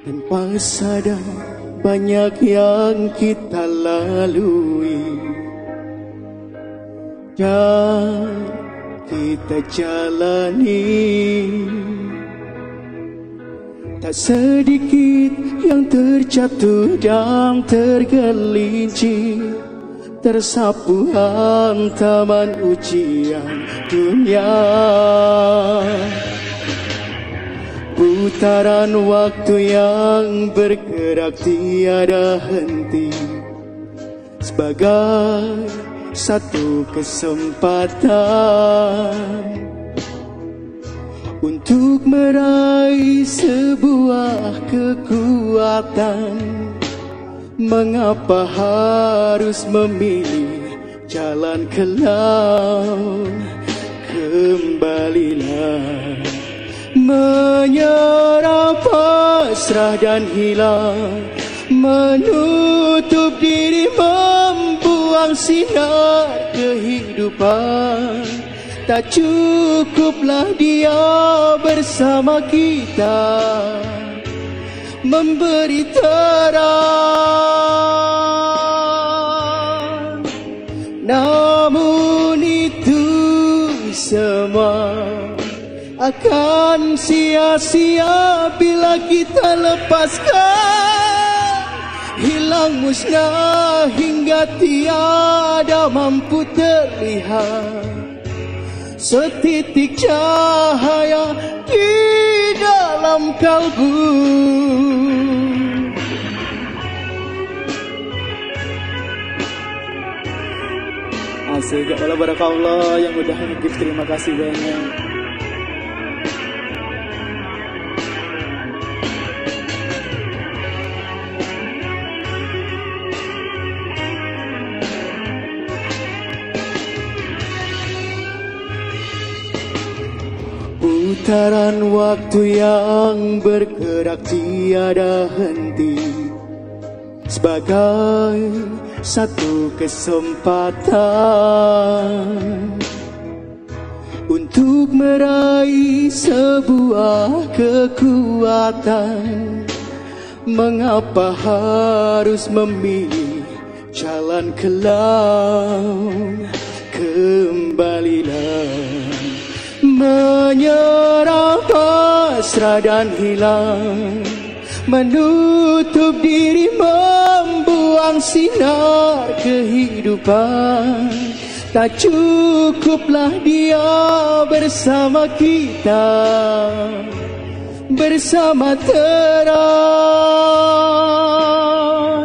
Tanpa sadar banyak yang kita lalui dan kita jalani. Tak sedikit yang terjatuh dan tergelincir, tersapu hantaman ujian dunia. Putaran waktu yang bergerak tiada henti, sebagai satu kesempatan untuk meraih sebuah kekuatan. Mengapa harus memilih jalan kelam? Kembalilah, menyerah, pasrah dan hilang, menutup diri, membuang sinar kehidupan. Tak cukuplah dia bersama kita, memberi terang. Namun itu semua akan sia-sia bila kita lepaskan. Hilang musnah hingga tiada mampu terlihat setitik cahaya di dalam kalbu. Asik, Allah barakallah yang udah nge-gift, terima kasih banyak. Putaran waktu yang bergerak tiada henti, sebagai satu kesempatan untuk meraih sebuah kekuatan. Mengapa harus memilih jalan kelam? Kembalilah, menyerah, pasrah dan hilang, menutup diri, membuang sinar kehidupan. Tak cukuplah dia bersama kita, bersama terang.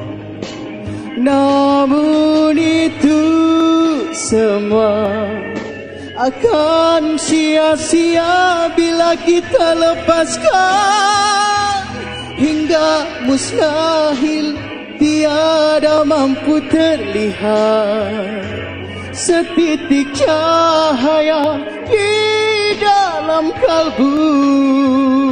Namun itu semua akan sia-sia bila kita lepaskan. Hingga mustahil tiada mampu terlihat setitik cahaya di dalam kalbu.